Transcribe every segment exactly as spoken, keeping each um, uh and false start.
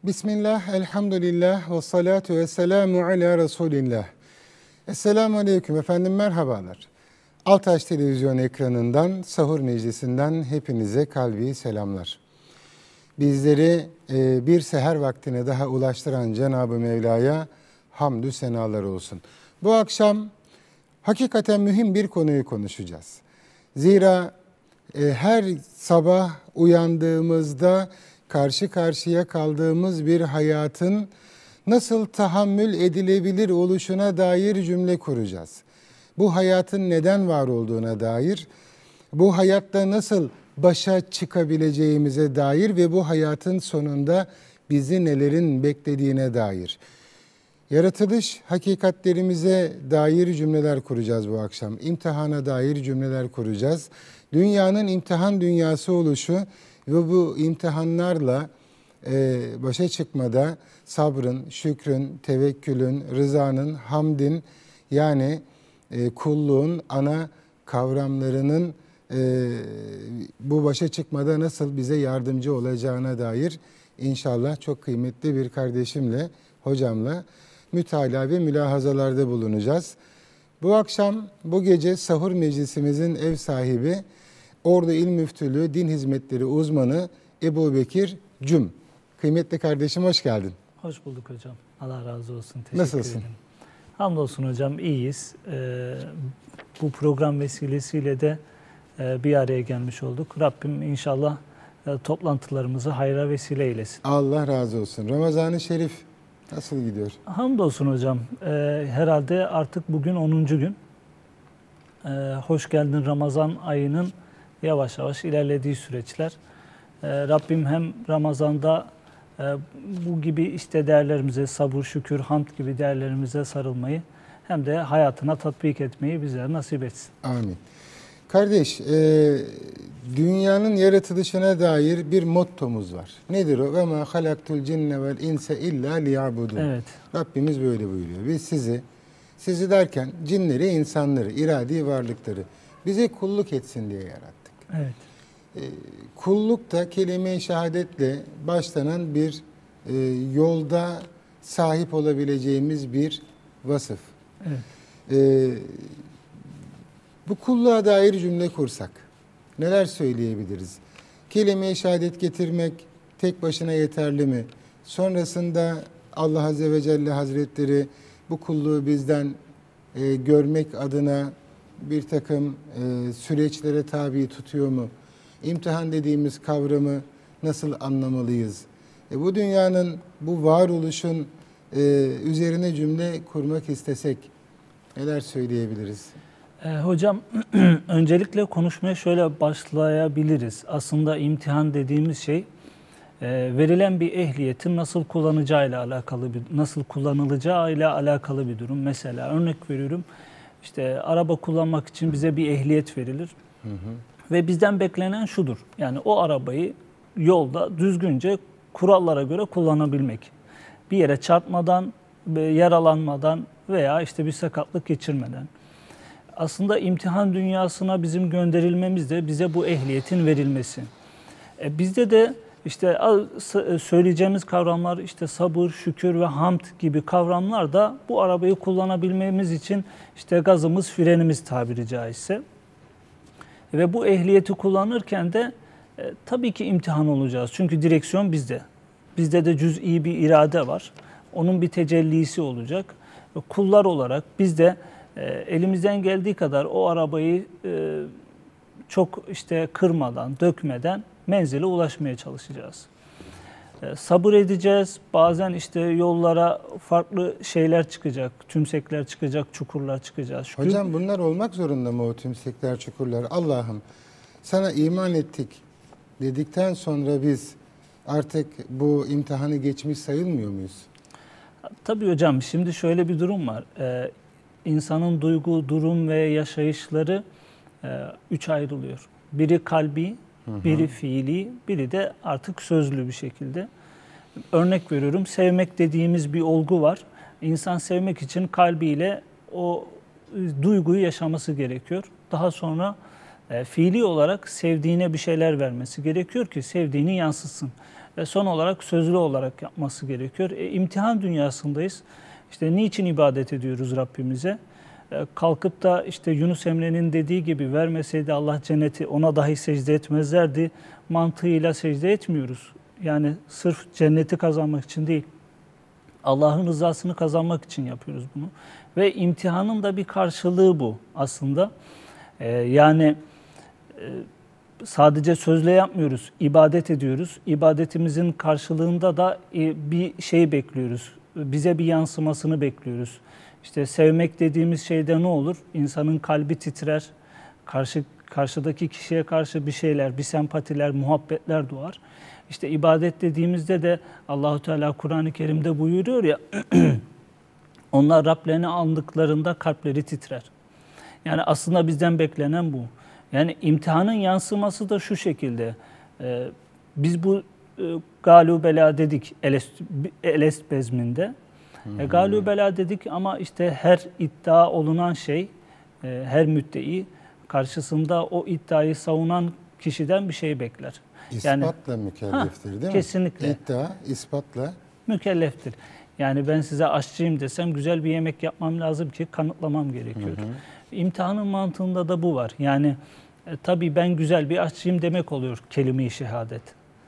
Bismillah, elhamdülillah ve salatu ve selamu ala Resulillah. Esselamu aleyküm efendim, merhabalar. Altaş Televizyon ekranından, Sahur Meclisi'nden hepinize kalbi selamlar. Bizleri e, bir seher vaktine daha ulaştıran Cenab-ı Mevla'ya hamdü senalar olsun. Bu akşam hakikaten mühim bir konuyu konuşacağız. Zira e, her sabah uyandığımızda karşı karşıya kaldığımız bir hayatın nasıl tahammül edilebilir oluşuna dair cümle kuracağız. Bu hayatın neden var olduğuna dair, bu hayatta nasıl başa çıkabileceğimize dair ve bu hayatın sonunda bizi nelerin beklediğine dair. Yaratılış hakikatlerimize dair cümleler kuracağız bu akşam. İmtihana dair cümleler kuracağız. Dünyanın imtihan dünyası oluşu ve bu imtihanlarla e, başa çıkmada sabrın, şükrün, tevekkülün, rızanın, hamdin yani e, kulluğun ana kavramlarının e, bu başa çıkmada nasıl bize yardımcı olacağına dair inşallah çok kıymetli bir kardeşimle, hocamla mütalaa ve mülahazalarda bulunacağız. Bu akşam, bu gece Sahur Meclisimizin ev sahibi, Ordu İl Müftülüğü Din Hizmetleri Uzmanı Ebu Bekir Cüm. Kıymetli kardeşim, hoş geldin. Hoş bulduk hocam. Allah razı olsun. Teşekkür Nasılsın? ederim. Hamdolsun hocam, iyiyiz. Ee, bu program vesilesiyle de e, bir araya gelmiş olduk. Rabbim inşallah e, toplantılarımızı hayra vesile eylesin. Allah razı olsun. Ramazan-ı Şerif nasıl gidiyor? Hamdolsun hocam. Ee, herhalde artık bugün onuncu gün. Ee, hoş geldin Ramazan ayının yavaş yavaş ilerlediği süreçler. Ee, Rabbim hem Ramazan'da e, bu gibi işte değerlerimize, sabır, şükür, hamd gibi değerlerimize sarılmayı hem de hayatına tatbik etmeyi bize nasip etsin. Amin. Kardeş, e, dünyanın yaratılışına dair bir mottomuz var. Nedir o? Ve ma halaktul cinne vel inse illa liyabudun. Evet. Rabbimiz böyle buyuruyor. Biz sizi, sizi derken cinleri, insanları, iradi varlıkları bize kulluk etsin diye yarattık. Evet. E, kulluk da kelime-i şehadetle başlanan bir e, yolda sahip olabileceğimiz bir vasıf. Evet. E, bu kulluğa dair cümle kursak neler söyleyebiliriz? Kelime-i şehadet getirmek tek başına yeterli mi? Sonrasında Allah Azze ve Celle Hazretleri bu kulluğu bizden e, görmek adına bir takım e, süreçlere tabi tutuyor mu? İmtihan dediğimiz kavramı nasıl anlamalıyız? E, bu dünyanın, bu varoluşun e, üzerine cümle kurmak istesek neler söyleyebiliriz? E, hocam öncelikle konuşmaya şöyle başlayabiliriz. Aslında imtihan dediğimiz şey e, verilen bir ehliyetin nasıl kullanacağıyla alakalı bir, nasıl kullanılacağıyla alakalı bir durum. Mesela örnek veriyorum. İşte araba kullanmak için bize bir ehliyet verilir. Hı hı. Ve bizden beklenen şudur. Yani o arabayı yolda düzgünce kurallara göre kullanabilmek. Bir yere çarpmadan, yaralanmadan veya işte bir sakatlık geçirmeden. Aslında imtihan dünyasına bizim gönderilmemiz de bize bu ehliyetin verilmesi. E bizde de işte söyleyeceğimiz kavramlar işte sabır, şükür ve hamd gibi kavramlar da bu arabayı kullanabilmemiz için işte gazımız, frenimiz tabiri caizse. Ve bu ehliyeti kullanırken de e, tabii ki imtihan olacağız. Çünkü direksiyon bizde. Bizde de cüz'i bir irade var. Onun bir tecellisi olacak. Ve kullar olarak biz de e, elimizden geldiği kadar o arabayı e, çok işte kırmadan, dökmeden menzile ulaşmaya çalışacağız. E, sabır edeceğiz. Bazen işte yollara farklı şeyler çıkacak, tümsekler çıkacak, çukurlar çıkacak. Şükür. Hocam bunlar olmak zorunda mı, o tümsekler, çukurlar? Allah'ım sana iman ettik dedikten sonra biz artık bu imtihanı geçmiş sayılmıyor muyuz? Tabii hocam, şimdi şöyle bir durum var. Ee, insanın duygu, durum ve yaşayışları e, üç ayrılıyor. Biri kalbi, hı hı. biri fiili, biri de artık sözlü bir şekilde. Örnek veriyorum, sevmek dediğimiz bir olgu var. İnsan sevmek için kalbiyle o duyguyu yaşaması gerekiyor. Daha sonra e, fiili olarak sevdiğine bir şeyler vermesi gerekiyor ki sevdiğini yansıtsın. ve son olarak sözlü olarak yapması gerekiyor. E, imtihan dünyasındayız. İşte niçin ibadet ediyoruz Rabbimize? E, kalkıp da işte Yunus Emre'nin dediği gibi vermeseydi Allah cenneti ona dahi secde etmezlerdi mantığıyla secde etmiyoruz. Yani sırf cenneti kazanmak için değil, Allah'ın rızasını kazanmak için yapıyoruz bunu. Ve imtihanın da bir karşılığı bu aslında. Ee, yani e, sadece sözle yapmıyoruz, ibadet ediyoruz. İbadetimizin karşılığında da e, bir şey bekliyoruz. Bize bir yansımasını bekliyoruz. İşte sevmek dediğimiz şeyde ne olur? İnsanın kalbi titrer. Karşı, karşıdaki kişiye karşı bir şeyler, bir sempatiler, muhabbetler doğar. İşte ibadet dediğimizde de Allahu Teala Kur'an-ı Kerim'de buyuruyor ya, onlar Rablerini andıklarında kalpleri titrer. Yani aslında bizden beklenen bu. Yani imtihanın yansıması da şu şekilde. Ee, biz bu e, galü bela dedik Elest, Elest bezminde. Hmm. E, galü bela dedik ama işte her iddia olunan şey, e, her müddei karşısında o iddiayı savunan kişiden bir şey bekler. İspatla yani, mükelleftir değil mi? Kesinlikle. İddia, ispatla. Mükelleftir. Yani ben size aşçıyım desem güzel bir yemek yapmam lazım ki kanıtlamam gerekiyor. Hı hı. İmtihanın mantığında da bu var. Yani e, tabii ben güzel bir aşçıyım demek oluyor kelime-i şehadet.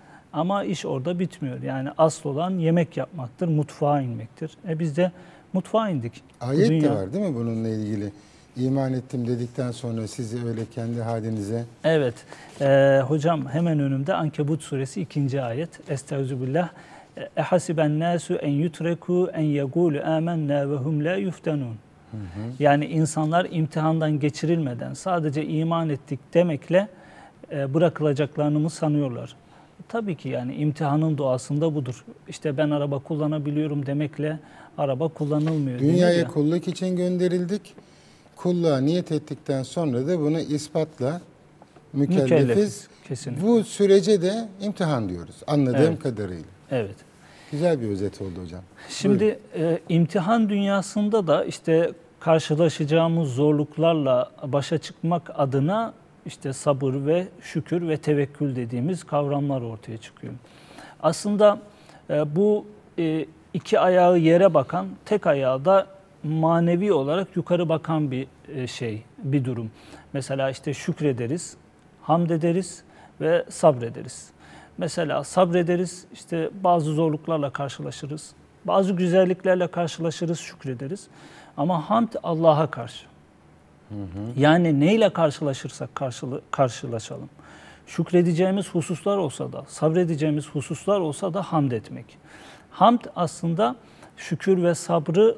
Ama iş orada bitmiyor. Yani asıl olan yemek yapmaktır, mutfağa inmektir. E biz de mutfağa indik. Ayet Dünya... de var değil mi bununla ilgili? İman ettim dedikten sonra sizi öyle kendi halinize... Evet. Ee, hocam hemen önümde Ankebut suresi ikinci ayet. Estağfirullah. Ehasiben nasu en yutreku en yegulu amennâ ve hum la yuftanun. Yani insanlar imtihandan geçirilmeden sadece iman ettik demekle e, bırakılacaklarını mı sanıyorlar? Tabii ki yani imtihanın doğasında budur. İşte ben araba kullanabiliyorum demekle araba kullanılmıyor. Dünyaya kulluk için gönderildik. Kulluğa niyet ettikten sonra da bunu ispatla mükellefiz. Mükellefiz, kesinlikle. Bu sürece de imtihan diyoruz anladığım evet. kadarıyla. Evet. Güzel bir özet oldu hocam. Şimdi e, imtihan dünyasında da işte karşılaşacağımız zorluklarla başa çıkmak adına işte sabır ve şükür ve tevekkül dediğimiz kavramlar ortaya çıkıyor. Aslında e, bu e, iki ayağı yere bakan, tek ayağı da manevi olarak yukarı bakan bir şey, bir durum. Mesela işte şükrederiz, hamd ederiz ve sabrederiz. Mesela sabrederiz, işte bazı zorluklarla karşılaşırız, bazı güzelliklerle karşılaşırız, şükrederiz. Ama hamd Allah'a karşı. Hı hı. Yani neyle karşılaşırsak karşıla, karşılaşalım. Şükredeceğimiz hususlar olsa da, sabredeceğimiz hususlar olsa da hamd etmek. Hamd aslında şükür ve sabrı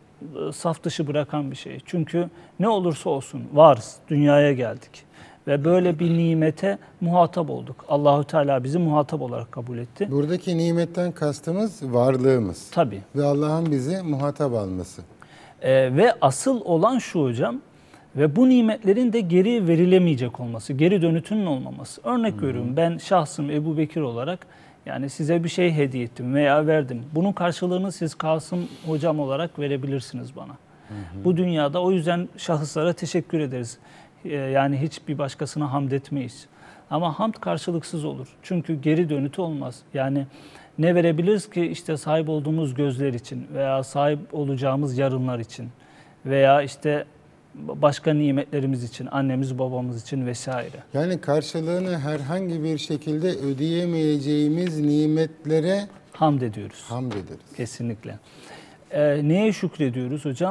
saf dışı bırakan bir şey. Çünkü ne olursa olsun varız, dünyaya geldik ve böyle bir nimete muhatap olduk. Allahu Teala bizi muhatap olarak kabul etti. Buradaki nimetten kastımız varlığımız. Tabii. Ve Allah'ın bizi muhatap alması. Ee, ve asıl olan şu hocam, ve bu nimetlerin de geri verilemeyecek olması, geri dönütünün olmaması. Örnek hmm. veriyorum, ben şahsım Ebu Bekir olarak yani size bir şey hediye ettim veya verdim. Bunun karşılığını siz Kasım hocam olarak verebilirsiniz bana. Hı hı. Bu dünyada o yüzden şahıslara teşekkür ederiz. Ee, yani hiçbir başkasına hamd etmeyiz. Ama hamd karşılıksız olur. Çünkü geri dönütü olmaz. Yani ne verebiliriz ki işte sahip olduğumuz gözler için veya sahip olacağımız yarınlar için veya işte başka nimetlerimiz için, annemiz babamız için vesaire. Yani karşılığını herhangi bir şekilde ödeyemeyeceğimiz nimetlere hamd ediyoruz. Hamd ederiz. Kesinlikle. Ee, neye şükrediyoruz hocam?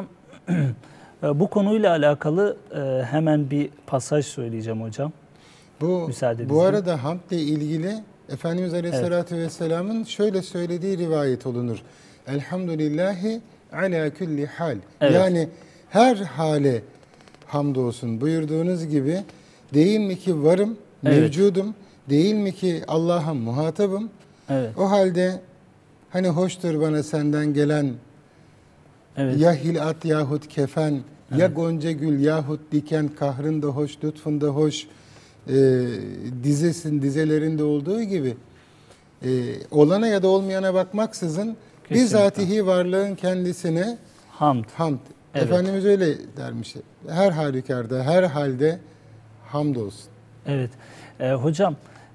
Bu konuyla alakalı e, hemen bir pasaj söyleyeceğim hocam. Bu, bu arada hamdle ilgili Efendimiz Aleyhisselatü evet. Vesselam'ın şöyle söylediği rivayet olunur. Elhamdülillahi ala kulli hal. Evet. Yani her hale hamdolsun buyurduğunuz gibi değil mi ki varım, evet. mevcudum, değil mi ki Allah'a muhatabım. Evet. O halde hani hoştur bana senden gelen evet. ya hilat yahut kefen, evet. ya gonca gül yahut diken, kahrın da hoş, lütfun da hoş, e, dizesin dizelerinde olduğu gibi e, olana ya da olmayana bakmaksızın kesinlikle. Bizatihi varlığın kendisine hamd. hamd. Evet. Efendimiz öyle dermiş. Her halükarda, her halde hamdolsun. Evet. E, hocam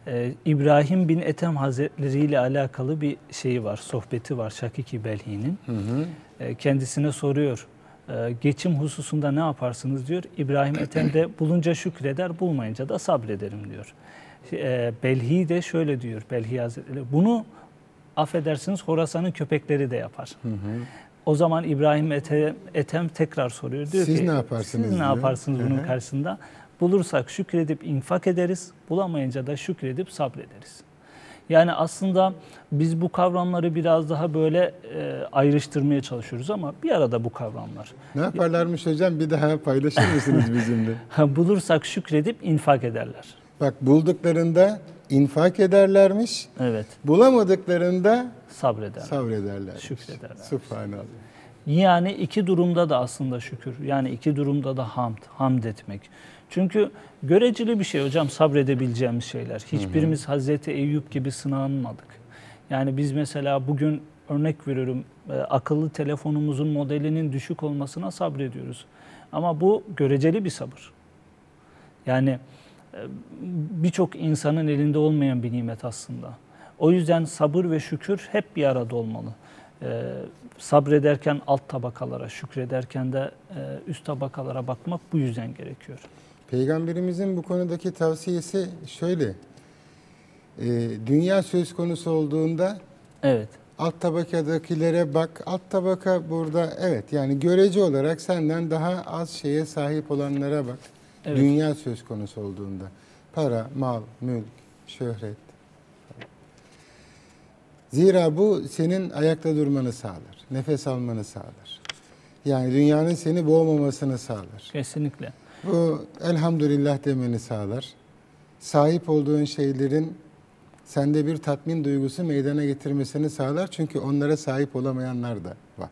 Ee, İbrahim bin Ethem Hazretleri ile alakalı bir şeyi var, sohbeti var Şakiki Belhi'nin. Hı hı. Ee, kendisine soruyor, e, geçim hususunda ne yaparsınız diyor. İbrahim Ethem de bulunca şükreder, bulmayınca da sabrederim diyor. E, Belhi de şöyle diyor, Belhi Hazretleri, bunu affedersiniz Horasan'ın köpekleri de yapar. Hı hı. O zaman İbrahim Ethem, Ethem tekrar soruyor. Diyor siz ki, ne yaparsınız? Siz ne diyor. yaparsınız bunun Hı hı. karşısında? Bulursak şükredip infak ederiz, bulamayınca da şükredip sabrederiz. Yani aslında biz bu kavramları biraz daha böyle e, ayrıştırmaya çalışıyoruz ama bir arada bu kavramlar. Ne yaparlarmış hocam? Bir daha paylaşır mısınız bizimle? Bulursak şükredip infak ederler. Bak, bulduklarında infak ederlermiş. Evet. Bulamadıklarında Sabrederler. sabrederler. Şükrederler. Subhanallah. Yani iki durumda da aslında şükür. Yani iki durumda da hamd, hamd etmek. Çünkü göreceli bir şey hocam sabredebileceğimiz şeyler. Hiçbirimiz hı hı. Hazreti Eyüp gibi sınanmadık. Yani biz mesela bugün örnek veriyorum akıllı telefonumuzun modelinin düşük olmasına sabrediyoruz. Ama bu göreceli bir sabır. Yani birçok insanın elinde olmayan bir nimet aslında. O yüzden sabır ve şükür hep bir arada olmalı. Ee, sabrederken alt tabakalara, şükrederken de e, üst tabakalara bakmak bu yüzden gerekiyor. Peygamberimizin bu konudaki tavsiyesi şöyle. E, dünya söz konusu olduğunda evet. alt tabakadakilere bak. Alt tabaka burada evet yani görece olarak senden daha az şeye sahip olanlara bak. Evet. Dünya söz konusu olduğunda. Para, mal, mülk, şöhret. Zira bu senin ayakta durmanı sağlar. Nefes almanı sağlar. Yani dünyanın seni boğmamasını sağlar. Kesinlikle. Bu elhamdülillah demeni sağlar. Sahip olduğun şeylerin sende bir tatmin duygusu meydana getirmesini sağlar. Çünkü onlara sahip olamayanlar da var.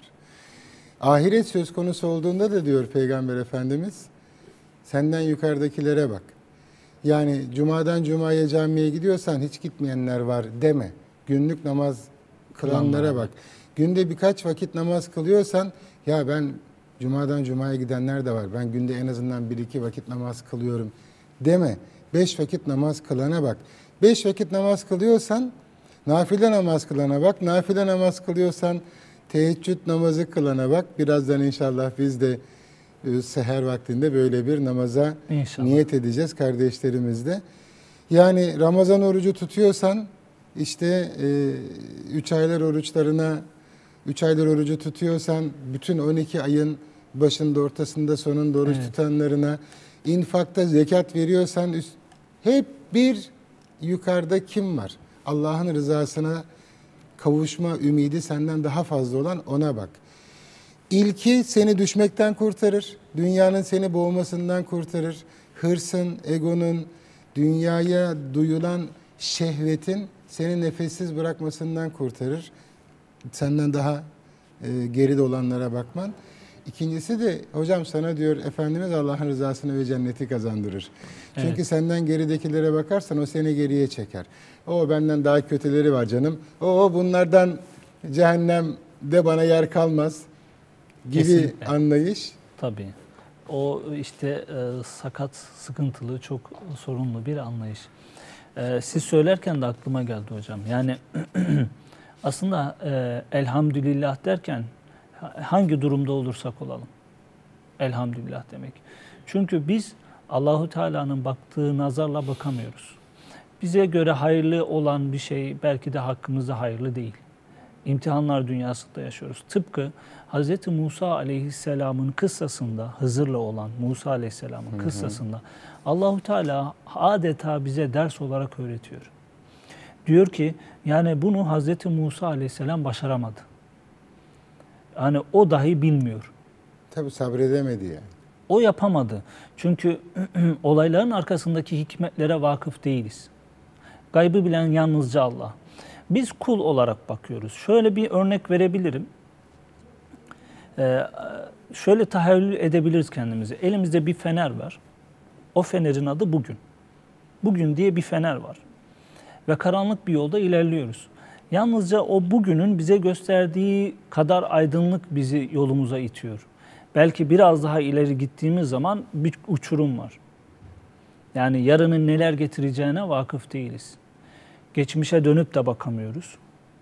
Ahiret söz konusu olduğunda da diyor Peygamber Efendimiz, senden yukarıdakilere bak. Yani cumadan cumaya camiye gidiyorsan hiç gitmeyenler var deme. Günlük namaz kılanlara bak. Günde birkaç vakit namaz kılıyorsan, ya ben cumadan cumaya gidenler de var. Ben günde en azından bir iki vakit namaz kılıyorum deme. Beş vakit namaz kılana bak. Beş vakit namaz kılıyorsan nafile namaz kılana bak. Nafile namaz kılıyorsan teheccüd namazı kılana bak. Birazdan inşallah biz de seher vaktinde böyle bir namaza İnşallah. niyet edeceğiz kardeşlerimizle. Yani Ramazan orucu tutuyorsan işte e, üç aylar oruçlarına, üç aylar orucu tutuyorsan bütün on iki ayın başında, ortasında, sonunda oruç evet. tutanlarına, infakta zekat veriyorsan üst, hep bir yukarıda kim var? Allah'ın rızasına kavuşma ümidi senden daha fazla olan ona bak. İlki seni düşmekten kurtarır. Dünyanın seni boğmasından kurtarır. Hırsın, egonun, dünyaya duyulan şehvetin seni nefessiz bırakmasından kurtarır. Senden daha e, geride olanlara bakman. İkincisi de hocam sana diyor Efendimiz Allah'ın rızasını ve cenneti kazandırır. Çünkü evet. senden geridekilere bakarsan o seni geriye çeker. O benden daha kötüleri var canım. O bunlardan cehennemde bana yer kalmaz gibi Kesinlikle. anlayış. Tabii. O işte e, sakat, sıkıntılı, çok sorunlu bir anlayış. E, siz söylerken de aklıma geldi hocam. Yani aslında e, elhamdülillah derken hangi durumda olursak olalım elhamdülillah demek. Çünkü biz Allahu Teala'nın baktığı nazarla bakamıyoruz. Bize göre hayırlı olan bir şey belki de hakkımızda hayırlı değil. İmtihanlar dünyasında yaşıyoruz. Tıpkı Hz. Musa Aleyhisselam'ın kıssasında, Hızır'la olan Musa Aleyhisselam'ın kıssasında Allahu Teala adeta bize ders olarak öğretiyor. Diyor ki yani bunu Hz. Musa Aleyhisselam başaramadı. Yani o dahi bilmiyor. Tabii sabredemedi yani. O yapamadı. Çünkü olayların arkasındaki hikmetlere vakıf değiliz. Gaybı bilen yalnızca Allah. Biz kul olarak bakıyoruz. Şöyle bir örnek verebilirim. Ee, şöyle tahayyül edebiliriz kendimizi. Elimizde bir fener var. O fenerin adı bugün. Bugün diye bir fener var. Ve karanlık bir yolda ilerliyoruz. Yalnızca o bugünün bize gösterdiği kadar aydınlık bizi yolumuza itiyor. Belki biraz daha ileri gittiğimiz zaman bir uçurum var. Yani yarının neler getireceğine vakıf değiliz. Geçmişe dönüp de bakamıyoruz.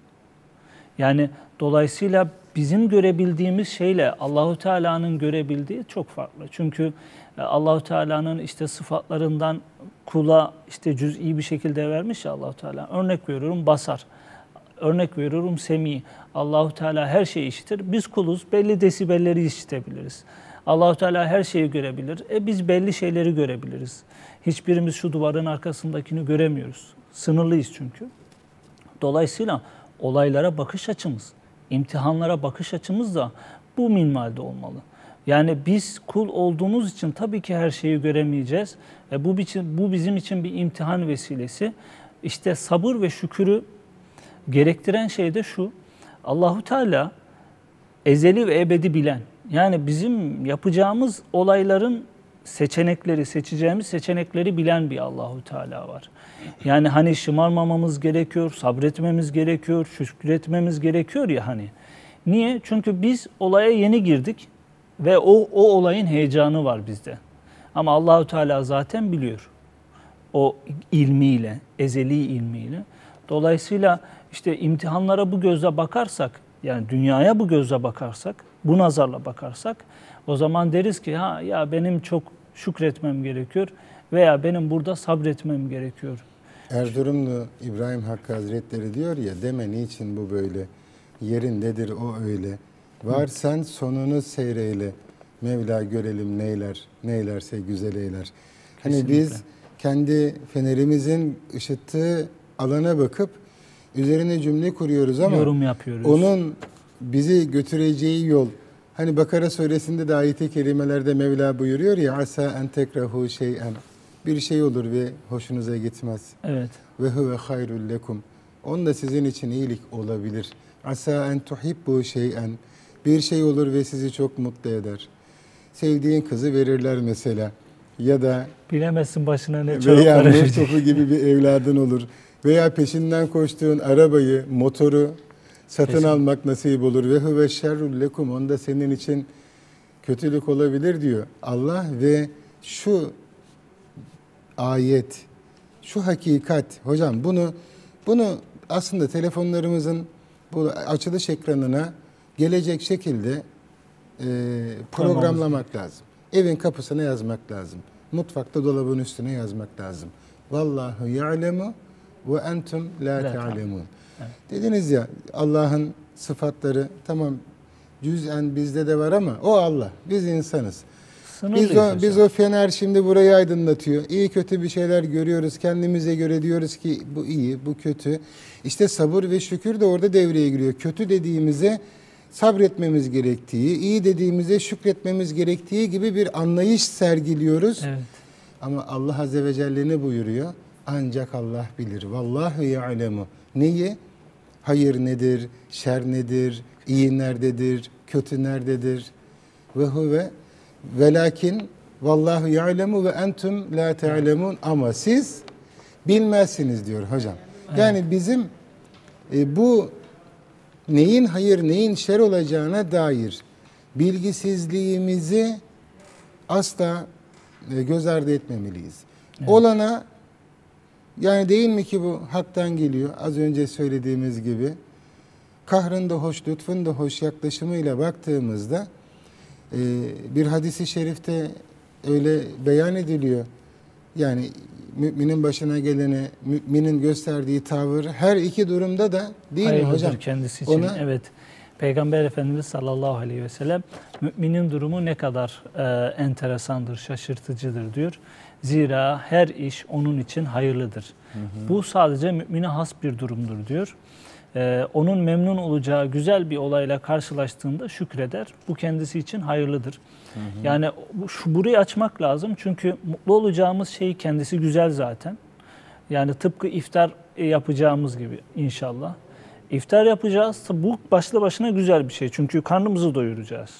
Yani dolayısıyla bizim görebildiğimiz şeyle Allahu Teala'nın görebildiği çok farklı. Çünkü Allahu Teala'nın işte sıfatlarından kula işte cüz'i bir şekilde vermiş ya Allahu Teala. Örnek veriyorum basar. Örnek veriyorum semi. Allahu Teala her şeyi işitir. Biz kuluz, belli desibelleri işitebiliriz. Allahu Teala her şeyi görebilir. E biz belli şeyleri görebiliriz. Hiçbirimiz şu duvarın arkasındakini göremiyoruz. Sınırlıyız çünkü. Dolayısıyla olaylara bakış açımız, imtihanlara bakış açımız da bu minvalde olmalı. Yani biz kul olduğumuz için tabii ki her şeyi göremeyeceğiz. E bu, bu bizim için bir imtihan vesilesi. İşte sabır ve şükürü gerektiren şey de şu: Allahu Teala ezeli ve ebedi bilen. Yani bizim yapacağımız olayların seçenekleri, seçeceğimiz seçenekleri bilen bir Allahu Teala var. Yani hani şımarmamamız gerekiyor, sabretmemiz gerekiyor, şükretmemiz gerekiyor ya hani. Niye? Çünkü biz olaya yeni girdik ve o o olayın heyecanı var bizde. Ama Allahu Teala zaten biliyor. O ilmiyle, ezeli ilmiyle. Dolayısıyla işte imtihanlara bu gözle bakarsak, yani dünyaya bu gözle bakarsak, bu nazarla bakarsak, o zaman deriz ki ha ya benim çok şükretmem gerekiyor veya benim burada sabretmem gerekiyor. Erzurumlu İbrahim Hakkı Hazretleri diyor ya, deme niçin bu böyle, yerindedir o öyle. Var sen sonunu seyreyle, Mevla görelim neyler, neylerse güzel eyler. Hani Kesinlikle. biz kendi fenerimizin ışıttığı alana bakıp üzerine cümle kuruyoruz ama yorum yapıyoruz. Onun bizi götüreceği yol, hani Bakara suresinde de ayet-i kerimelerde Mevla buyuruyor ya, asa en tekrahu şey'en, bir şey olur ve hoşunuza gitmez. Evet. Ve huve hayrul lekum, onun da sizin için iyilik olabilir. Asa en tuhibbu şey'en, bir şey olur ve sizi çok mutlu eder. Sevdiğin kızı verirler mesela, ya da Bilemezsin başına ne veya çoraplar nur verecek. topu gibi bir evladın olur. Veya peşinden koştuğun arabayı, motoru satın Kesin. almak nasip olur. Ve huve şerrul lekum, onda senin için kötülük olabilir diyor Allah. Ve şu ayet, şu hakikat, hocam bunu bunu aslında telefonlarımızın bu açılış ekranına gelecek şekilde e, programlamak lazım. Evin kapısına yazmak lazım. Mutfakta dolabın üstüne yazmak lazım. Vallahu ya'lemu ve entum la ta'lemun. Evet. Dediniz ya, Allah'ın sıfatları tamam cüz'en bizde de var ama o Allah. Biz insanız. Sınırlıyız Biz o, hocam. biz o fener şimdi burayı aydınlatıyor. İyi kötü bir şeyler görüyoruz. Kendimize göre diyoruz ki bu iyi, bu kötü. İşte sabır ve şükür de orada devreye giriyor. Kötü dediğimize sabretmemiz gerektiği, iyi dediğimize şükretmemiz gerektiği gibi bir anlayış sergiliyoruz. Evet. Ama Allah Azze ve Celle ne buyuruyor? Ancak Allah bilir. Vallahu ya'lemu. Neyi? Hayır nedir? Şer nedir? İyi nerededir? Kötü nerededir? Ve huve velakin vallahu ya'lemu ve entum la ta'lemun, ama siz bilmezsiniz diyor hocam. Yani bizim e, bu neyin hayır neyin şer olacağına dair bilgisizliğimizi asla e, göz ardı etmemeliyiz. Evet. Olana, yani değil mi ki bu haktan geliyor, az önce söylediğimiz gibi kahrın da hoş, lütfun da hoş yaklaşımıyla baktığımızda e, bir hadisi şerifte öyle beyan ediliyor. Yani müminin başına gelene, müminin gösterdiği tavır her iki durumda da değil mi hocam? Kendisi için. Ona, evet. Peygamber Efendimiz sallallahu aleyhi ve sellem müminin durumu ne kadar e, enteresandır, şaşırtıcıdır diyor. Zira her iş onun için hayırlıdır. Hı hı. Bu sadece mümine has bir durumdur diyor. E, onun memnun olacağı güzel bir olayla karşılaştığında şükreder. Bu kendisi için hayırlıdır. Hı hı. Yani şu burayı açmak lazım. Çünkü mutlu olacağımız şey kendisi güzel zaten. Yani tıpkı iftar yapacağımız gibi inşallah. İftar yapacağız. Bu başlı başına güzel bir şey. Çünkü karnımızı doyuracağız.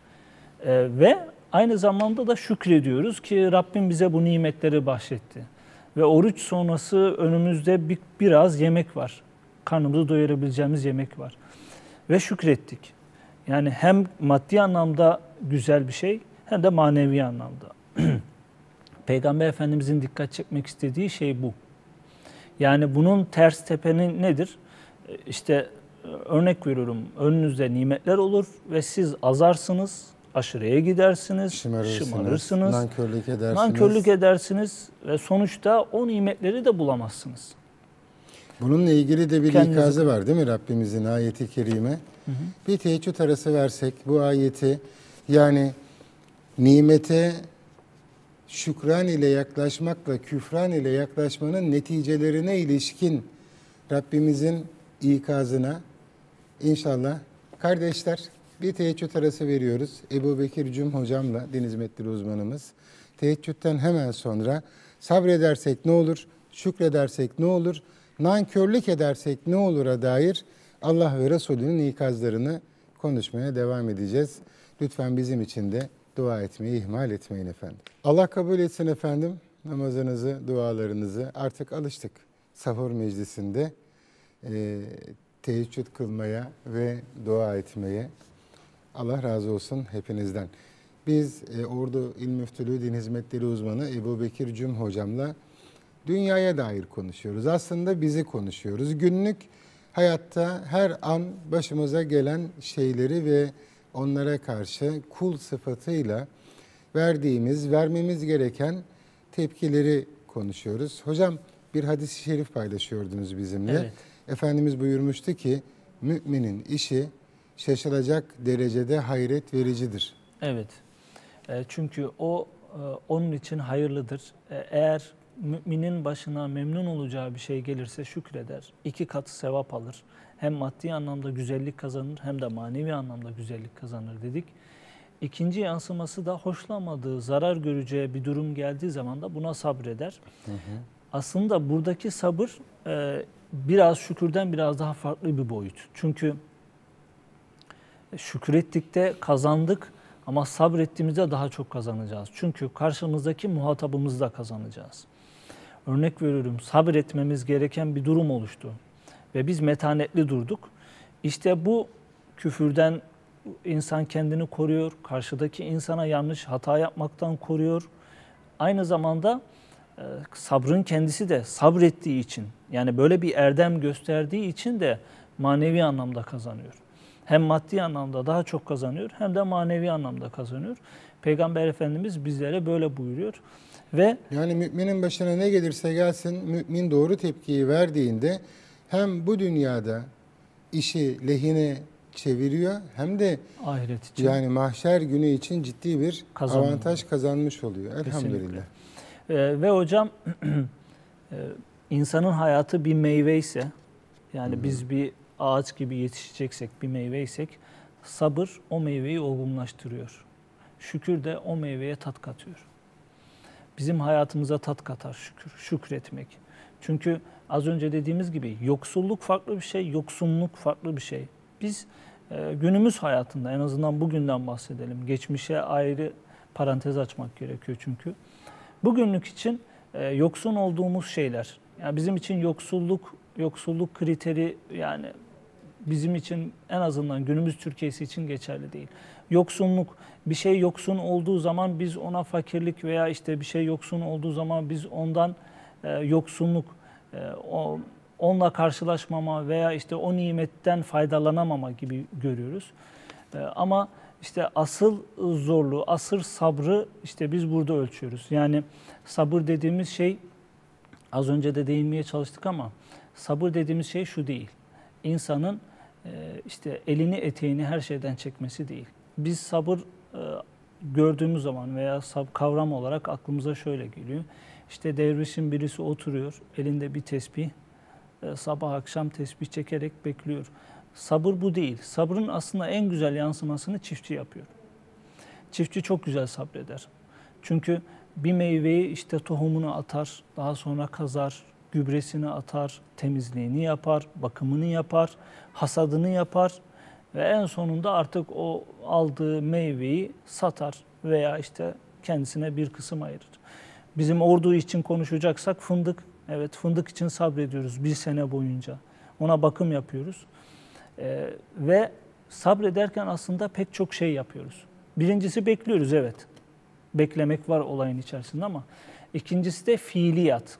Ee, ve aynı zamanda da şükrediyoruz ki Rabbim bize bu nimetleri bahşetti. Ve oruç sonrası önümüzde bir, biraz yemek var. Karnımızı doyurabileceğimiz yemek var. Ve şükrettik. Yani hem maddi anlamda güzel bir şey hem de manevi anlamda. Peygamber Efendimizin dikkat çekmek istediği şey bu. Yani bunun ters tepeni nedir? İşte örnek veriyorum, önünüzde nimetler olur ve siz azarsınız, aşırıya gidersiniz, Şımarırsınız, şımarırsınız, nankörlük edersiniz. nankörlük edersiniz ve sonuçta o nimetleri de bulamazsınız. Bununla ilgili de bir Kendinizi... ikazı var değil mi Rabbimizin ayeti kerime? Hı hı. Bir teheccüd arası versek bu ayeti, yani nimete şükran ile yaklaşmakla küfran ile yaklaşmanın neticelerine ilişkin Rabbimizin ikazına inşallah kardeşler bir teheccüd arası veriyoruz. Ebu Bekir Cüm hocamla, din hizmetleri uzmanımız, teheccüden hemen sonra sabredersek ne olur, şükredersek ne olur, nankörlük edersek ne olur'a dair Allah ve Resulünün ikazlarını konuşmaya devam edeceğiz. Lütfen bizim için de dua etmeyi ihmal etmeyin efendim. Allah kabul etsin efendim namazınızı, dualarınızı. Artık alıştık sahur meclisinde e, teheccüd kılmaya ve dua etmeye. Allah razı olsun hepinizden. Biz e, Ordu İl Müftülüğü Din Hizmetleri Uzmanı Ebu Bekir Cüm hocamla dünyaya dair konuşuyoruz. Aslında bizi konuşuyoruz. Günlük hayatta her an başımıza gelen şeyleri ve onlara karşı kul sıfatıyla verdiğimiz, vermemiz gereken tepkileri konuşuyoruz. Hocam bir hadis-i şerif paylaşıyordunuz bizimle. Evet. Efendimiz buyurmuştu ki müminin işi şaşılacak derecede hayret vericidir. Evet. E, çünkü o e, onun için hayırlıdır. E, eğer müminin başına memnun olacağı bir şey gelirse şükreder. İki katı sevap alır. Hem maddi anlamda güzellik kazanır hem de manevi anlamda güzellik kazanır dedik. İkinci yansıması da hoşlanmadığı, zarar göreceği bir durum geldiği zaman da buna sabreder. Hı hı. Aslında buradaki sabır e, biraz şükürden biraz daha farklı bir boyut. Çünkü şükrettikte kazandık ama sabrettiğimizde daha çok kazanacağız. Çünkü karşımızdaki muhatabımızı da kazanacağız. Örnek veriyorum, sabretmemiz gereken bir durum oluştu ve biz metanetli durduk. İşte bu küfürden insan kendini koruyor, karşıdaki insana yanlış hata yapmaktan koruyor. Aynı zamanda e, sabrın kendisi de sabrettiği için, yani böyle bir erdem gösterdiği için de manevi anlamda kazanıyor. Hem maddi anlamda daha çok kazanıyor hem de manevi anlamda kazanıyor. Peygamber Efendimiz bizlere böyle buyuruyor. Ve yani müminin başına ne gelirse gelsin mümin doğru tepkiyi verdiğinde hem bu dünyada işi lehine çeviriyor hem de ahiret için, yani mahşer günü için ciddi bir kazanıyor. Avantaj kazanmış oluyor. Elhamdülillah. Ee, ve hocam insanın hayatı bir meyve ise, yani hmm. biz bir ağaç gibi yetişeceksek, bir meyveysek, sabır o meyveyi olgunlaştırıyor. Şükür de o meyveye tat katıyor. Bizim hayatımıza tat katar şükür, şükretmek. Çünkü az önce dediğimiz gibi yoksulluk farklı bir şey, yoksunluk farklı bir şey. Biz e, günümüz hayatında, en azından bugünden bahsedelim. Geçmişe ayrı parantez açmak gerekiyor çünkü. Bugünlük için e, yoksun olduğumuz şeyler, yani bizim için yoksulluk, yoksulluk kriteri, yani bizim için en azından günümüz Türkiye'si için geçerli değil. Yoksunluk, bir şey yoksun olduğu zaman biz ona fakirlik veya işte bir şey yoksun olduğu zaman biz ondan e, yoksunluk, e, o, onunla karşılaşmama veya işte o nimetten faydalanamama gibi görüyoruz. E, ama işte asıl zorluğu, asıl sabrı işte biz burada ölçüyoruz. Yani sabır dediğimiz şey, az önce de değinmeye çalıştık ama sabır dediğimiz şey şu değil. İnsanın e, işte elini eteğini her şeyden çekmesi değil. Biz sabır e, gördüğümüz zaman veya sab kavram olarak aklımıza şöyle geliyor. İşte dervişin birisi oturuyor, elinde bir tesbih, e, sabah akşam tesbih çekerek bekliyor. Sabır bu değil. Sabrın aslında en güzel yansımasını çiftçi yapıyor. Çiftçi çok güzel sabreder. Çünkü bir meyveyi işte tohumunu atar, daha sonra kazar, gübresini atar, temizliğini yapar, bakımını yapar, hasadını yapar ve en sonunda artık o aldığı meyveyi satar veya işte kendisine bir kısım ayırır. Bizim Ordu için konuşacaksak fındık, evet fındık için sabrediyoruz bir sene boyunca. Ona bakım yapıyoruz ee, ve sabrederken aslında pek çok şey yapıyoruz. Birincisi bekliyoruz, evet. Beklemek var olayın içerisinde ama İkincisi de fiiliyat.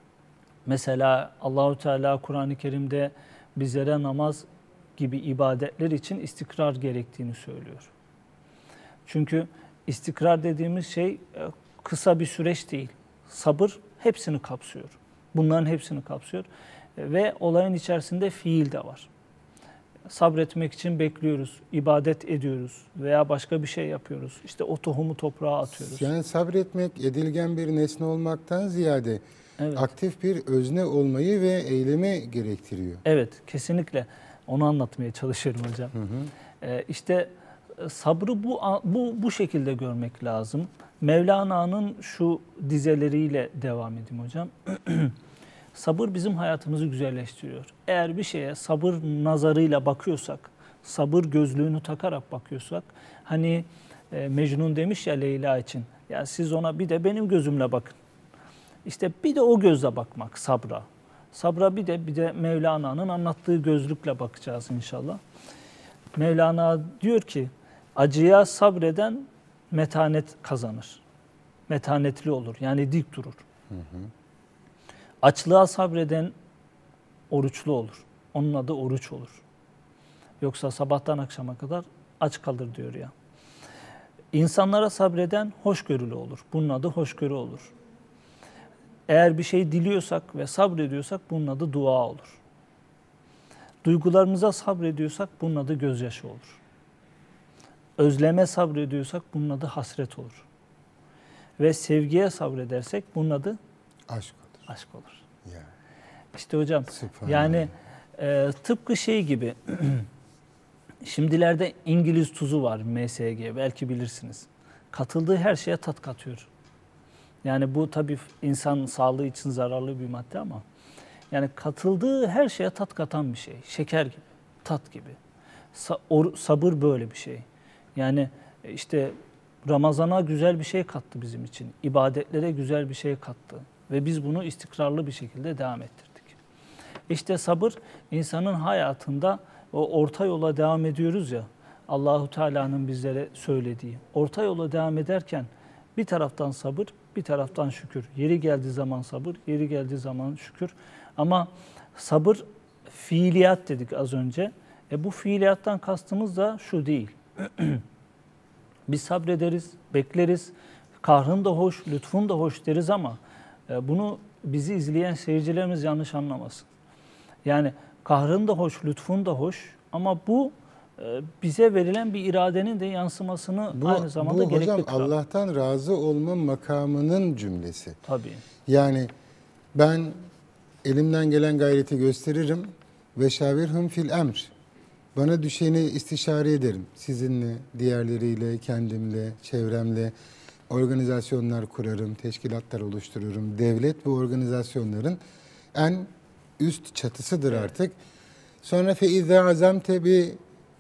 Mesela Allahu Teala Kur'an-ı Kerim'de bizlere namaz gibi ibadetler için istikrar gerektiğini söylüyor. Çünkü istikrar dediğimiz şey kısa bir süreç değil. Sabır hepsini kapsıyor. Bunların hepsini kapsıyor. Ve olayın içerisinde fiil de var. Sabretmek için bekliyoruz, ibadet ediyoruz veya başka bir şey yapıyoruz. İşte o tohumu toprağa atıyoruz. Yani sabretmek edilgen bir nesne olmaktan ziyade evet. aktif bir özne olmayı ve eylemi gerektiriyor. Evet, kesinlikle. Onu anlatmaya çalışıyorum hocam. Hı hı. Ee, işte sabrı bu, bu, bu şekilde görmek lazım. Mevlana'nın şu dizeleriyle devam edeyim hocam. Sabır bizim hayatımızı güzelleştiriyor. Eğer bir şeye sabır nazarıyla bakıyorsak, sabır gözlüğünü takarak bakıyorsak, hani e, Mecnun demiş ya Leyla için, ya siz ona bir de benim gözümle bakın. İşte bir de o gözle bakmak sabra. Sabra bir de bir de Mevlana'nın anlattığı gözlükle bakacağız inşallah. Mevlana diyor ki, acıya sabreden metanet kazanır. Metanetli olur, yani dik durur. Hı hı. Açlığa sabreden oruçlu olur. Onun adı oruç olur. Yoksa sabahtan akşama kadar aç kalır diyor ya. İnsanlara sabreden hoşgörülü olur. Bunun adı hoşgörü olur. Eğer bir şey diliyorsak ve sabrediyorsak bunun adı dua olur. Duygularımıza sabrediyorsak bunun adı gözyaşı olur. Özleme sabrediyorsak bunun adı hasret olur. Ve sevgiye sabredersek bunun adı aşk olur. Aşk olur. Ya. İşte hocam yani e, tıpkı şey gibi şimdilerde İngiliz tuzu var M S G, belki bilirsiniz. Katıldığı her şeye tat katıyor. Yani bu tabii insan sağlığı için zararlı bir madde ama yani katıldığı her şeye tat katan bir şey. Şeker gibi, tat gibi. Sa- or- sabır böyle bir şey. Yani işte Ramazan'a güzel bir şey kattı bizim için. İbadetlere güzel bir şey kattı. Ve biz bunu istikrarlı bir şekilde devam ettirdik. İşte sabır insanın hayatında o orta yola devam ediyoruz ya, Allahu Teala'nın bizlere söylediği. Orta yola devam ederken bir taraftan sabır, bir taraftan şükür. Yeri geldiği zaman sabır, yeri geldiği zaman şükür. Ama sabır fiiliyat dedik az önce. E bu fiiliyattan kastımız da şu değil. Biz sabrederiz, bekleriz. Kahrın da hoş, lütfun da hoş deriz ama bunu bizi izleyen seyircilerimiz yanlış anlamasın. Yani kahrın da hoş, lütfun da hoş ama bu bize verilen bir iradenin de yansımasını bu, aynı zamanda bu gerekli hocam kılar. Allah'tan razı olma makamının cümlesi. Tabii. Yani ben elimden gelen gayreti gösteririm ve şavirhum fil emr. Bana düşeni istişare ederim. Sizinle, diğerleriyle, kendimle, çevremle organizasyonlar kurarım, teşkilatlar oluştururum. Devlet bu organizasyonların en üst çatısıdır evet. artık. Sonra feize azamte bir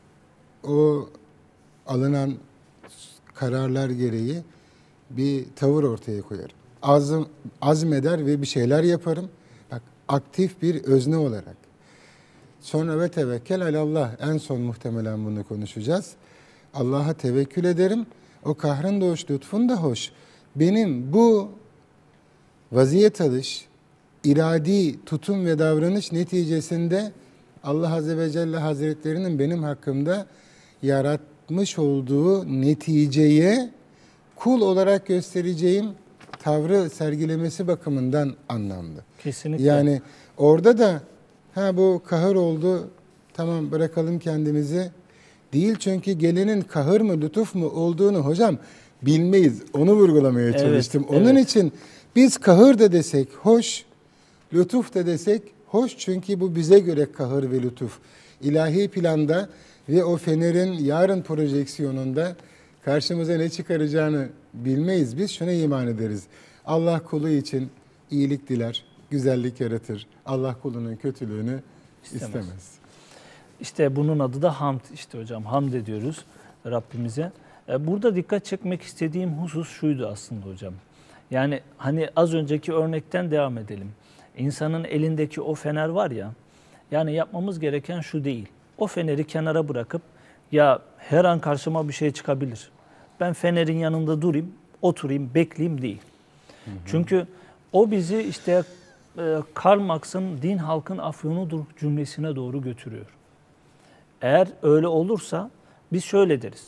o alınan kararlar gereği bir tavır ortaya koyarım. Azm, azmeder ve bir şeyler yaparım. Bak, aktif bir özne olarak. Sonra ve tevekkel alallah. En son muhtemelen bunu konuşacağız. Allah'a tevekkül ederim. O kahrın da hoş, lütfun da hoş. Benim bu vaziyet alış, iradi tutum ve davranış neticesinde Allah Azze ve Celle Hazretlerinin benim hakkımda yaratmış olduğu neticeye kul olarak göstereceğim tavrı sergilemesi bakımından anlamlı. Kesinlikle. Yani orada da ha bu kahır oldu, tamam bırakalım kendimizi değil, çünkü gelenin kahır mı lütuf mu olduğunu hocam bilmeyiz. Onu vurgulamaya evet, çalıştım. Onun evet. için biz kahır da desek hoş, lütuf da desek hoş, çünkü bu bize göre kahır ve lütuf. İlahi planda ve o fenerin yarın projeksiyonunda karşımıza ne çıkaracağını bilmeyiz. Biz şuna iman ederiz. Allah kulu için iyilik diler, güzellik yaratır. Allah kulunun kötülüğünü istemez. istemez. İşte bunun adı da hamd işte hocam. Hamd ediyoruz Rabbimize. Burada dikkat çekmek istediğim husus şuydu aslında hocam. Yani hani az önceki örnekten devam edelim. İnsanın elindeki o fener var ya, yani yapmamız gereken şu değil. O feneri kenara bırakıp ya her an karşıma bir şey çıkabilir, ben fenerin yanında durayım, oturayım, bekleyeyim değil. Hı hı. Çünkü o bizi işte e, Karl Marx'ın din halkın afyonudur cümlesine doğru götürüyor. Eğer öyle olursa biz şöyle deriz.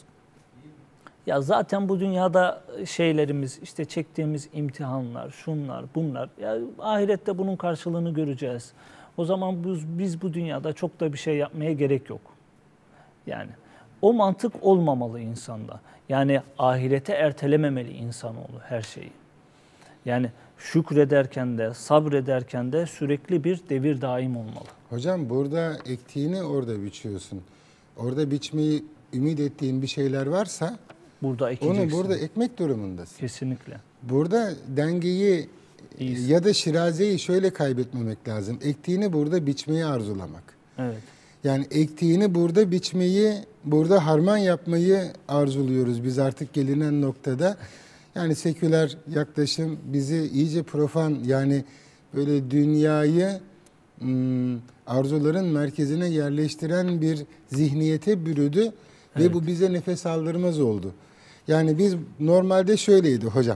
Ya zaten bu dünyada şeylerimiz, işte çektiğimiz imtihanlar, şunlar, bunlar, ya ahirette bunun karşılığını göreceğiz. O zaman biz, biz bu dünyada çok da bir şey yapmaya gerek yok. Yani o mantık olmamalı insanda. Yani ahirete ertelememeli insanoğlu her şeyi. Yani şükrederken de, sabrederken de sürekli bir devir daim olmalı. Hocam burada ektiğini orada biçiyorsun. Orada biçmeyi ümit ettiğin bir şeyler varsa burada ekeceksin. onu burada ekmek durumundasın. Kesinlikle. Burada dengeyi İyisin. ya da şirazeyi şöyle kaybetmemek lazım. Ektiğini burada biçmeyi arzulamak. Evet. Yani ektiğini burada biçmeyi, burada harman yapmayı arzuluyoruz biz artık gelinen noktada. Yani seküler yaklaşım bizi iyice profan, yani böyle dünyayı ım, arzuların merkezine yerleştiren bir zihniyete bürüdü. Evet. Ve bu bize nefes aldırmaz oldu. Yani biz normalde şöyleydi hocam.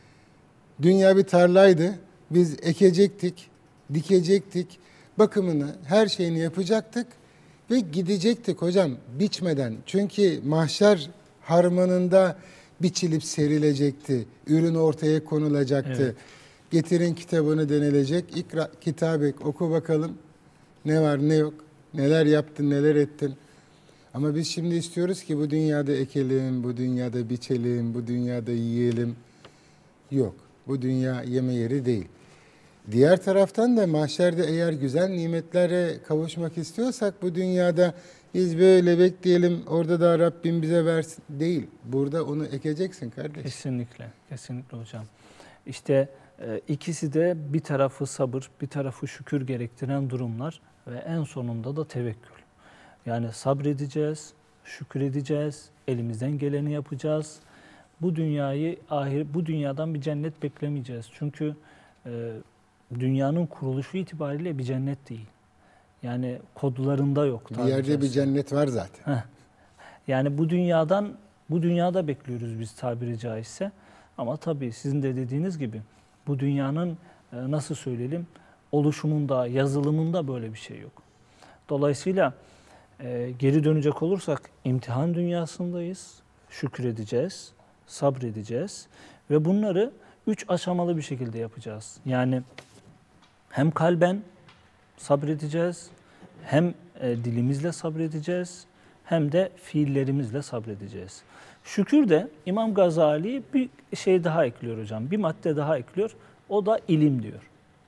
Dünya bir tarlaydı. Biz ekecektik, dikecektik, bakımını, her şeyini yapacaktık ve gidecektik hocam biçmeden. Çünkü mahşer harmanında biçilip serilecekti. Ürün ortaya konulacaktı. Evet. Getirin kitabını denilecek. İkra, kitabek, oku bakalım ne var ne yok. Neler yaptın, neler ettin. Ama biz şimdi istiyoruz ki bu dünyada ekelim, bu dünyada biçelim, bu dünyada yiyelim. Yok. Bu dünya yeme yeri değil. Diğer taraftan da mahşerde eğer güzel nimetlere kavuşmak istiyorsak bu dünyada biz böyle bekleyelim, orada da Rabbim bize versin değil. Burada onu ekeceksin kardeş. Kesinlikle, kesinlikle hocam. İşte e, ikisi de bir tarafı sabır, bir tarafı şükür gerektiren durumlar ve en sonunda da tevekkül. Yani sabredeceğiz, şükredeceğiz, elimizden geleni yapacağız. Bu dünyayı, ahir, bu dünyadan bir cennet beklemeyeceğiz. Çünkü e, dünyanın kuruluşu itibariyle bir cennet değil. Yani kodlarında yok. Bir yerde bir cennet var zaten. Heh. Yani bu dünyadan, bu dünyada bekliyoruz biz tabiri caizse. Ama tabii sizin de dediğiniz gibi bu dünyanın e, nasıl söyleyelim oluşumunda, yazılımında böyle bir şey yok. Dolayısıyla e, geri dönecek olursak imtihan dünyasındayız, şükredeceğiz, sabredeceğiz ve bunları üç aşamalı bir şekilde yapacağız. Yani hem kalben sabredeceğiz, hem e, dilimizle sabredeceğiz, hem de fiillerimizle sabredeceğiz. Şükür de İmam Gazali bir şey daha ekliyor hocam, bir madde daha ekliyor. O da ilim diyor.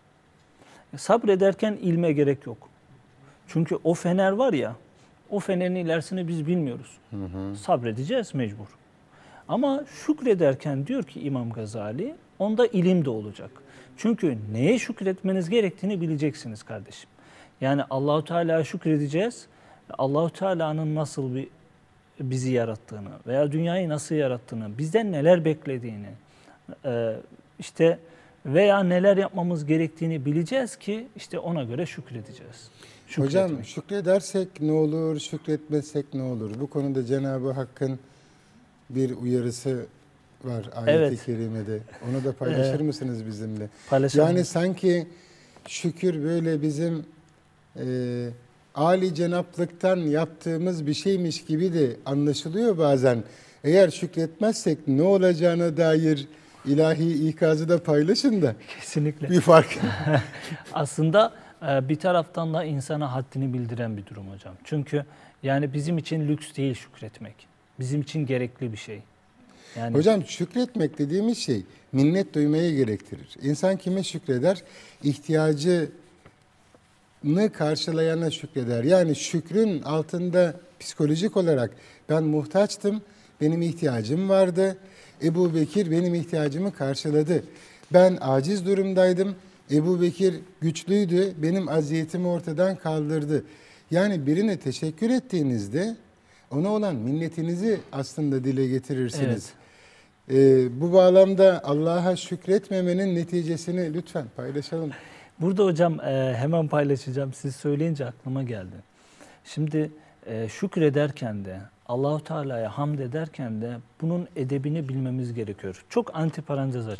Sabrederken ilme gerek yok. Çünkü o fener var ya, o fenerin ilerisini biz bilmiyoruz. Hı hı. Sabredeceğiz mecbur. Ama şükrederken diyor ki İmam Gazali, onda ilim de olacak. Çünkü neye şükretmeniz gerektiğini bileceksiniz kardeşim. Yani Allahu Teala'ya şükredeceğiz. Allahu Teala'nın nasıl bir bizi yarattığını veya dünyayı nasıl yarattığını, bizden neler beklediğini, işte veya neler yapmamız gerektiğini bileceğiz ki işte ona göre şükredeceğiz. Şükretmek. Hocam şükredersek ne olur, şükretmezsek ne olur? Bu konuda Cenab-ı Hakk'ın bir uyarısı var ayet-i evet. kerimede. Onu da paylaşır ee, mısınız bizimle? Paylaşalım. Yani sanki şükür böyle bizim e, âli cenaplıktan yaptığımız bir şeymiş gibi de anlaşılıyor bazen. Eğer şükretmezsek ne olacağına dair ilahi ikazı da paylaşın da. Kesinlikle. Bir fark. Aslında bir taraftan da insana haddini bildiren bir durum hocam. Çünkü yani bizim için lüks değil şükretmek. Bizim için gerekli bir şey. Yani... Hocam şükretmek dediğimiz şey minnet duymayı gerektirir. İnsan kime şükreder? İhtiyacını karşılayana şükreder. Yani şükrün altında psikolojik olarak ben muhtaçtım, benim ihtiyacım vardı. Ebu Bekir benim ihtiyacımı karşıladı. Ben aciz durumdaydım. Ebu Bekir güçlüydü, benim aziyetimi ortadan kaldırdı. Yani birine teşekkür ettiğinizde ona olan minnetinizi aslında dile getirirsiniz. Evet. Ee, bu bağlamda Allah'a şükretmemenin neticesini lütfen paylaşalım. Burada hocam e, hemen paylaşacağım. Siz söyleyince aklıma geldi. Şimdi e, şükrederken de Allahu Teala'ya hamd ederken de bunun edebini bilmemiz gerekiyor. Çok antiparantez açıyorum.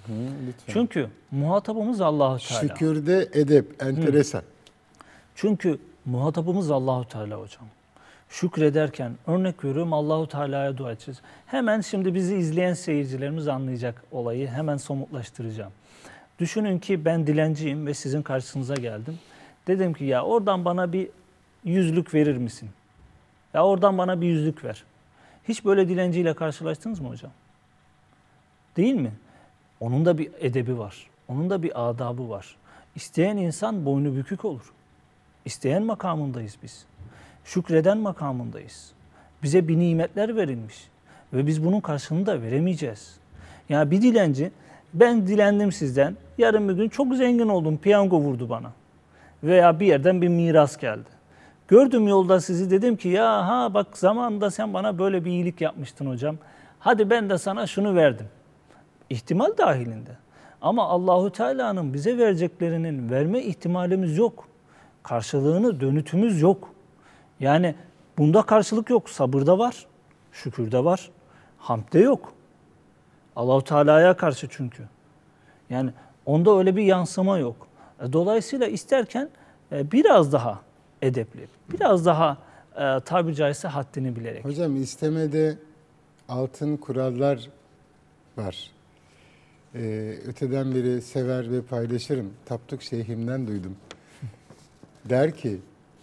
Hı, lütfen. Çünkü muhatabımız Allahu Teala. Şükürde edep enteresan. Hı. Çünkü muhatabımız Allahu Teala hocam. Şükrederken örnek veriyorum Allahu Teala'ya dua edeceğiz. Hemen şimdi bizi izleyen seyircilerimiz anlayacak olayı. Hemen somutlaştıracağım. Düşünün ki ben dilenciyim ve sizin karşınıza geldim. Dedim ki ya oradan bana bir yüzlük verir misin? Ya oradan bana bir yüzlük ver. Hiç böyle dilenciyle karşılaştınız mı hocam? Değil mi? Onun da bir edebi var. Onun da bir adabı var. İsteyen insan boynu bükük olur. İsteyen makamındayız biz. Şükreden makamındayız. Bize bir nimetler verilmiş. Ve biz bunun karşılığını da veremeyeceğiz. Yani bir dilenci, ben dilendim sizden, yarın bir gün çok zengin oldum, piyango vurdu bana. Veya bir yerden bir miras geldi. Gördüm yolda sizi, dedim ki ya ha bak zamanında sen bana böyle bir iyilik yapmıştın hocam. Hadi ben de sana şunu verdim. İhtimal dahilinde. Ama Allahu Teala'nın bize vereceklerinin verme ihtimalimiz yok. Karşılığını, dönütümüz yok. Yani bunda karşılık yok. Sabırda var, şükürde var, hamdde yok. Allahu Teala'ya karşı çünkü. Yani onda öyle bir yansıma yok. Dolayısıyla isterken biraz daha edepli, biraz daha e, tabiri caizse haddini bilerek. Hocam istemede altın kurallar var. Ee, öteden beri sever ve paylaşırım. Tapduk Şeyhimden duydum. Der ki,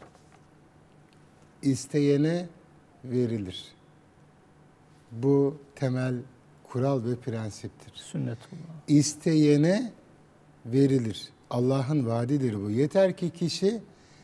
isteyene verilir. Bu temel kural ve prensiptir. Sünnetullah. İsteyene verilir. Allah'ın vaadidir bu. Yeter ki kişi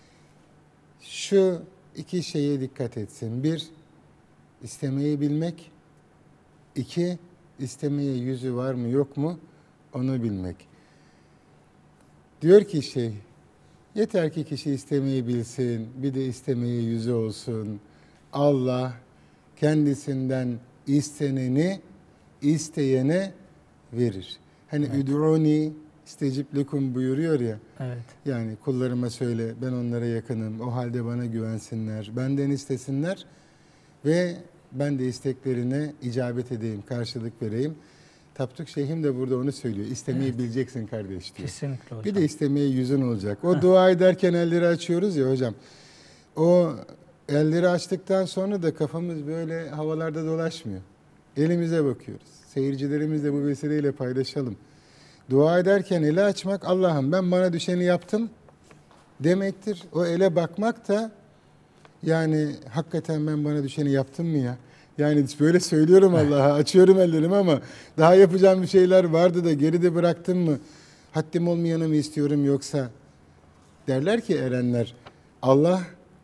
şu iki şeye dikkat etsin. Bir, istemeyi bilmek. İki, istemeye yüzü var mı yok mu onu bilmek. Diyor ki şey, yeter ki kişi istemeyi bilsin, bir de istemeye yüzü olsun. Allah kendisinden isteneni isteyene verir. Hani evet. Üd'uni istecib lekum buyuruyor ya. Evet. Yani kullarıma söyle, ben onlara yakınım. O halde bana güvensinler, benden istesinler ve ben de isteklerine icabet edeyim, karşılık vereyim. Tapduk Şeyhim de burada onu söylüyor. İstemeyi evet. bileceksin kardeş diyor. Kesinlikle hocam. Bir de istemeye yüzün olacak. O dua ederken elleri açıyoruz ya hocam. O elleri açtıktan sonra da kafamız böyle havalarda dolaşmıyor. Elimize bakıyoruz. Seyircilerimizle bu vesileyle paylaşalım. Dua ederken eli açmak, Allah'ım ben bana düşeni yaptım demektir. O ele bakmak da yani hakikaten ben bana düşeni yaptım mı ya? Yani böyle söylüyorum Allah'a, açıyorum ellerimi ama daha yapacağım bir şeyler vardı da geride bıraktım mı? Haddim olmayanı mı istiyorum yoksa? Derler ki erenler, Allah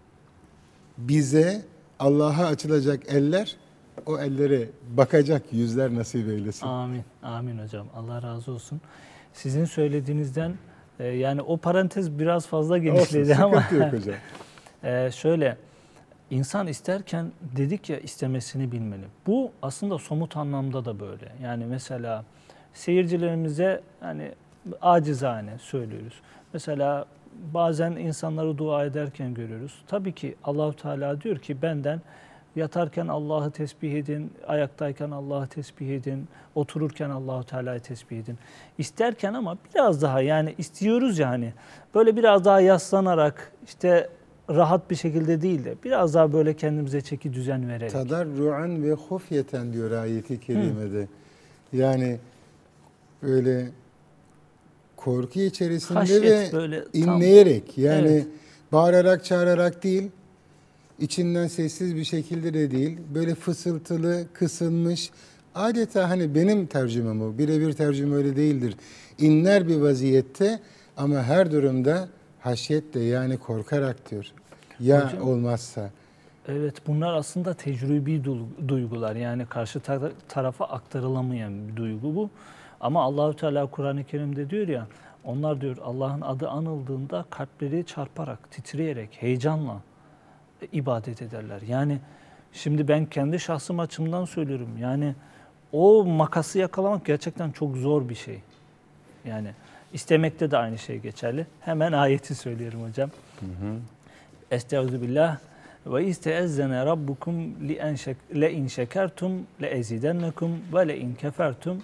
bize Allah'a açılacak eller, o ellere bakacak yüzler nasip eylesin. Amin, amin hocam. Allah razı olsun. Sizin söylediğinizden e, yani o parantez biraz fazla genişledi olsun, ama yok hocam. e, şöyle, insan isterken dedik ya istemesini bilmeli. Bu aslında somut anlamda da böyle. Yani mesela seyircilerimize hani acizane söylüyoruz. Mesela bazen insanları dua ederken görüyoruz. Tabii ki Allahu Teala diyor ki benden yatarken Allah'ı tesbih edin, ayaktayken Allah'ı tesbih edin, otururken Allahu Teala'yı tesbih edin. İsterken ama biraz daha yani istiyoruz ya hani böyle biraz daha yaslanarak işte rahat bir şekilde değil de biraz daha böyle kendimize çeki düzen vererek. Tadarruan ve hufyeten diyor ayeti kerimede. Hı. Yani böyle korku içerisinde Haşyet, ve böyle inleyerek tam, yani evet. bağırarak çağırarak değil, içinden sessiz bir şekilde de değil, böyle fısıltılı, kısılmış, adeta hani benim tercümem o, birebir tercüme öyle değildir. İnler bir vaziyette ama her durumda haşyetle yani korkarak diyor. Ya hocam, olmazsa. Evet, bunlar aslında tecrübi duygular. Yani karşı tarafa aktarılamayan bir duygu bu. Ama Allahu Teala Kur'an-ı Kerim'de diyor ya, onlar diyor Allah'ın adı anıldığında kalpleri çarparak, titreyerek, heyecanla ibadet ederler. Yani şimdi ben kendi şahsım açımdan söylüyorum. Yani o makası yakalamak gerçekten çok zor bir şey. Yani istemekte de aynı şey geçerli. Hemen ayeti söylüyorum hocam. Hı hı. Estağfirullah. Ve isteezzene rabbukum li in şekertum le ezidennekum ve le in kefertum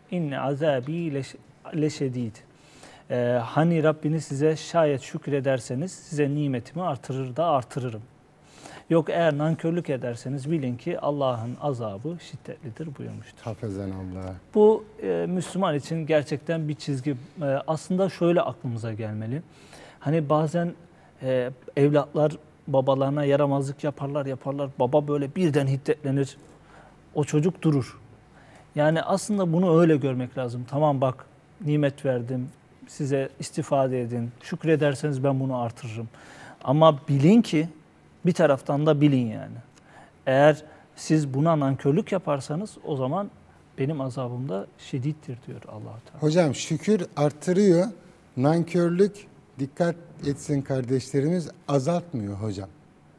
inne azabi leş- leşedid. Ee, hani Rabbiniz size şayet şükrederseniz size nimetimi artırır da artırırım. Yok eğer nankörlük ederseniz bilin ki Allah'ın azabı şiddetlidir buyurmuştur. Hafezen Allah. Bu e, Müslüman için gerçekten bir çizgi. E, aslında şöyle aklımıza gelmeli. Hani bazen e, evlatlar babalarına yaramazlık yaparlar yaparlar. Baba böyle birden hiddetlenir. O çocuk durur. Yani aslında bunu öyle görmek lazım. Tamam bak nimet verdim. Size istifade edin. Şükrederseniz ben bunu artırırım. Ama bilin ki bir taraftan da bilin yani. Eğer siz buna nankörlük yaparsanız o zaman benim azabım da şiddettir diyor Allah-u Teala. Hocam şükür arttırıyor. Nankörlük, dikkat etsin kardeşlerimiz, azaltmıyor hocam.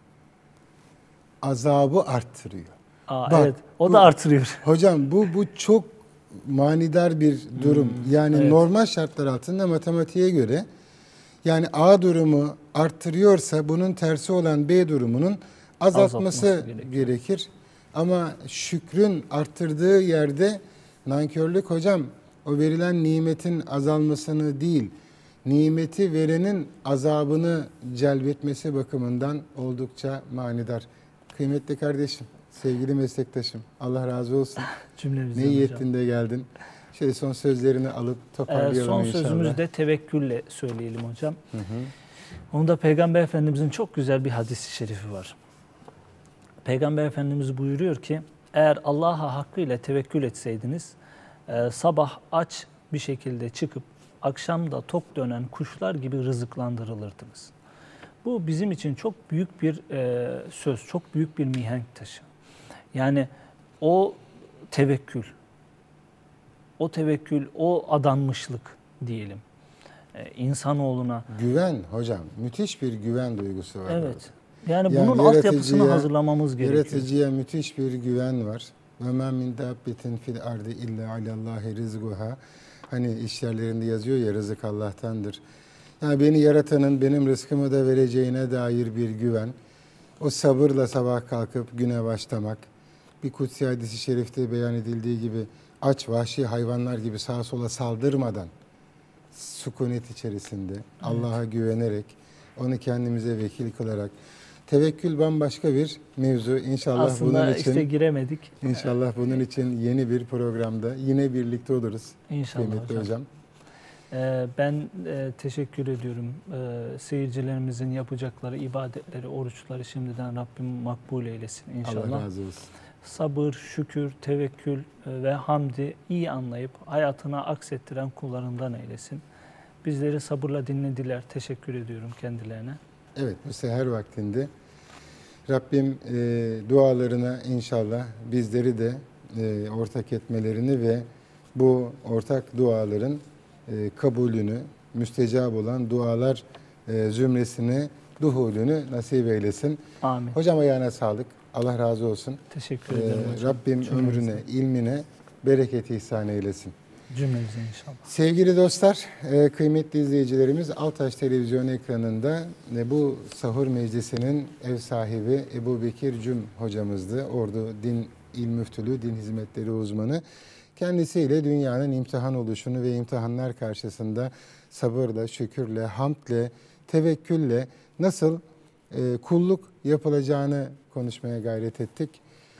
Azabı arttırıyor. Aa, Bak, evet o bu, da artırıyor. Hocam bu bu çok manidar bir durum. Hmm, yani evet. normal şartlar altında matematiğe göre yani A durumu arttırıyorsa bunun tersi olan B durumunun azaltması, Azaltması gerekiyor. gerekir. Ama şükrün arttırdığı yerde nankörlük hocam o verilen nimetin azalmasını değil, nimeti verenin azabını celbetmesi bakımından oldukça manidar. Kıymetli kardeşim, sevgili meslektaşım, Allah razı olsun. Cümlemizden Ne iyi hocam. ettin de geldin. Şöyle son sözlerini alıp Ee, toparlayalım son inşallah. sözümüzü de tevekkülle söyleyelim hocam. Hı hı. Onda Peygamber Efendimizin çok güzel bir hadis-i şerifi var. Peygamber Efendimiz buyuruyor ki eğer Allah'a hakkıyla tevekkül etseydiniz e, sabah aç bir şekilde çıkıp akşam da tok dönen kuşlar gibi rızıklandırılırdınız. Bu bizim için çok büyük bir e, söz, çok büyük bir mihenk taşı. Yani o tevekkül, o tevekkül, o adanmışlık diyelim. E, insanoğluna. Güven hocam, müthiş bir güven duygusu var. Evet. orada. Yani, Yani bunun altyapısını yaratıcıya- hazırlamamız gerekiyor. Yaratıcıya müthiş bir güven var. Ve men min dabbetin fil ardı illa alallahi rizquha. Hani iş yerlerinde yazıyor ya, rızık Allah'tandır. Yani beni yaratanın benim rızkımı da vereceğine dair bir güven. O sabırla sabah kalkıp güne başlamak. Bir kutsi hadisi şerifte beyan edildiği gibi aç vahşi hayvanlar gibi sağa sola saldırmadan sükunet içerisinde Allah'a güvenerek onu kendimize vekil kılarak, tevekkül bambaşka bir mevzu. İnşallah Aslında bunun için işte giremedik. inşallah bunun için yeni bir programda yine birlikte oluruz. İnşallah Kıymetli hocam. hocam. Ee, ben e, teşekkür ediyorum. Ee, seyircilerimizin yapacakları ibadetleri, oruçları şimdiden Rabbim makbul eylesin inşallah. Allah razı olsun. Sabır, şükür, tevekkül e, ve hamdi iyi anlayıp hayatına aksettiren kullarından eylesin. Bizleri sabırla dinlediler. Teşekkür ediyorum kendilerine. Evet, bu seher vaktinde Rabbim e, dualarına inşallah bizleri de e, ortak etmelerini ve bu ortak duaların e, kabulünü, müstecab olan dualar e, zümresine duhulünü nasip eylesin. Amin. Hocam ayağına sağlık. Allah razı olsun. Teşekkür E, ederim hocam. Rabbim Cümlemize. ömrüne, ilmine bereket ihsan eylesin. Cümlemize inşallah. Sevgili dostlar, e, kıymetli izleyicilerimiz, Altaş Televizyon ekranında e, bu sahur meclisinin ev sahibi Ebu Bekir Cüm hocamızdı. Ordu Din İl Müftülüğü, din hizmetleri uzmanı. Kendisiyle dünyanın imtihan oluşunu ve imtihanlar karşısında sabırla, şükürle, hamdle, tevekkülle nasıl e, kulluk yapılacağını konuşmaya gayret ettik.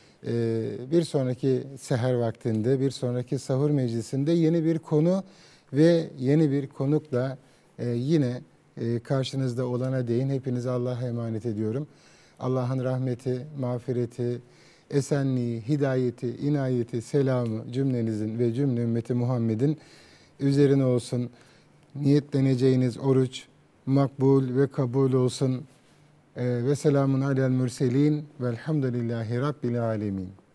Bir sonraki seher vaktinde, bir sonraki sahur meclisinde yeni bir konu ve yeni bir konukla yine karşınızda olana değin. Hepinizi Allah'a emanet ediyorum. Allah'ın rahmeti, mağfireti, esenliği, hidayeti, inayeti, selamı cümlenizin ve cümle ümmeti Muhammed'in üzerine olsun. Niyetleneceğiniz oruç makbul ve kabul olsun. Ve selamun alel mürselin velhamdülillahi rabbil alemin.